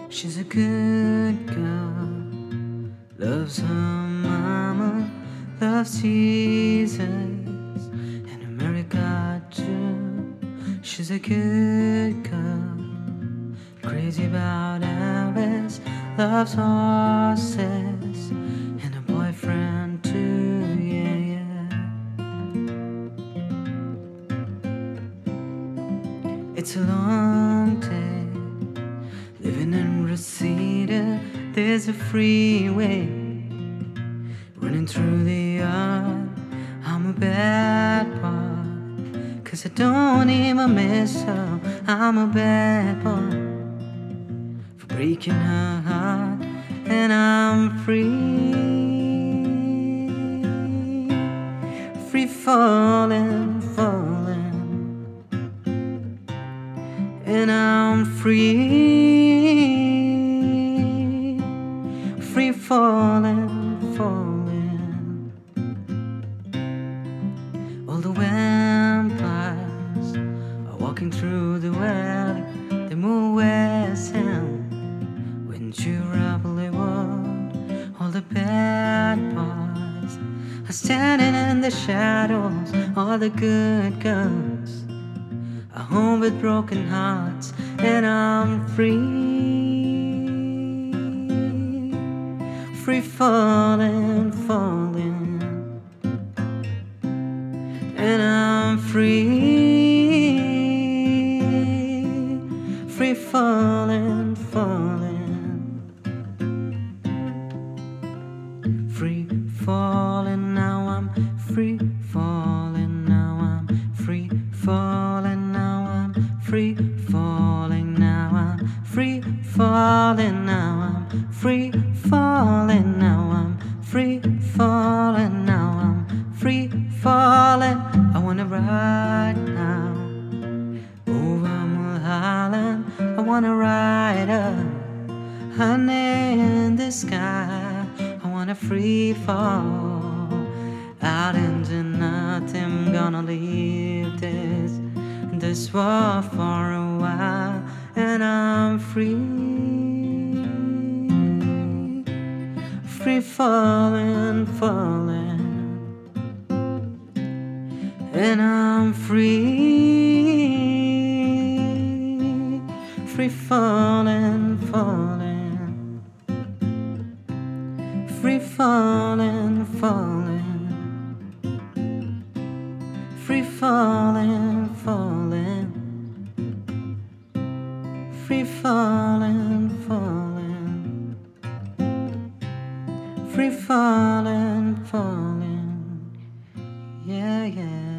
She's a good girl, loves her mama, loves Jesus, and America too. She's a good girl, crazy about Elvis, loves horses, and a boyfriend too, yeah, yeah. It's a long day, living in Reseda. There's a freeway running through the yard. I'm a bad boy, 'cause I don't even miss her. I'm a bad boy for breaking her heart, and I'm free, free falling, falling, and I'm free, free falling, falling. All the vampires are walking through the valley. They move west and Ventura Boulevard. All the bad boys are standing in the shadows. All the good girls are home with broken hearts, and I'm free, free falling, falling, and I'm free, free falling, falling, free falling. Now I'm free falling. Now I'm free falling. Now I'm free falling. Now I'm free falling. Now I'm free falling. Now I'm free falling. Now I'm free falling. I wanna ride now over Mulholland. I wanna ride up honey in the sky. I wanna free fall out into nothing. Gonna leave this world for a while, and I'm free, free falling, falling, and I'm free, free falling, falling, free falling, falling, free falling, falling, free falling, falling, free falling, falling, yeah, yeah.